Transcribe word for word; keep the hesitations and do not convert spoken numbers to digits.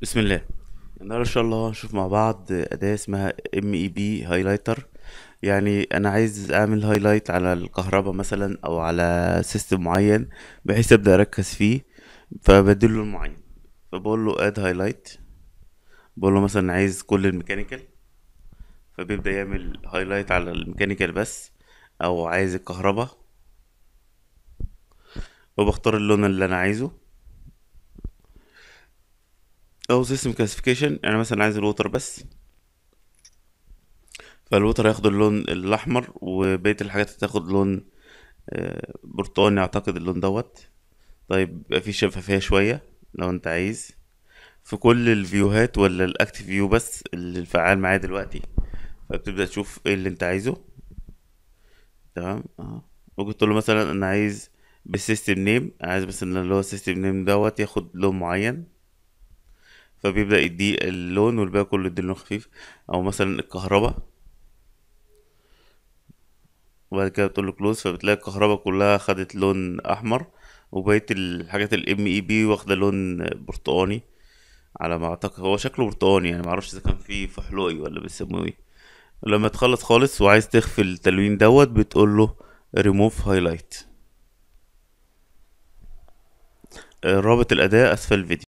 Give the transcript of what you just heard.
بسم الله. النهارده ان شاء الله هنشوف مع بعض اداة اسمها ام اي بي هايلايتر. يعني انا عايز اعمل هايلايت على الكهرباء مثلا او على سيستم معين بحيث ابدا اركز فيه، فبديله لون معين. فبقول له اد هايلايت، بقول له مثلا عايز كل الميكانيكال، فبيبدا يعمل هايلايت على الميكانيكال بس، او عايز الكهرباء، وبختار اللون اللي انا عايزه. او سيستم كلاسيفيكيشن، يعني مثلا عايز الوتر بس، فالوتر هياخد اللون الاحمر وبقيه الحاجات هتاخد لون آه، برتقاني اعتقد اللون دوت. طيب يبقى في شفافية شوية لو انت عايز في كل الفيوهات، ولا الاكتف فيو بس اللي الفعال معايا دلوقتي. فبتبدأ تشوف ايه اللي انت عايزه. تمام اه. ممكن تقول له مثلا انا عايز بالسيستم نيم، عايز بس ان اللي هو السيستم نيم دوت ياخد لون معين، فبيبدأ يديه اللون والباقي كله يديه لون خفيف. او مثلا الكهرباء، وبعد كده بتقول له كلوز، فبتلاقي الكهرباء كلها خدت لون احمر، وبقية الحاجات الام اي بي واخدة لون برتقاني. على ما اعتقد هو شكله برتقاني، يعني معرفش اذا كان فيه فحلوقي ولا بيسموه ايه. لما تخلص خالص وعايز تخفي التلوين دوت بتقول له ريموف هايلايت. رابط الاداة اسفل الفيديو.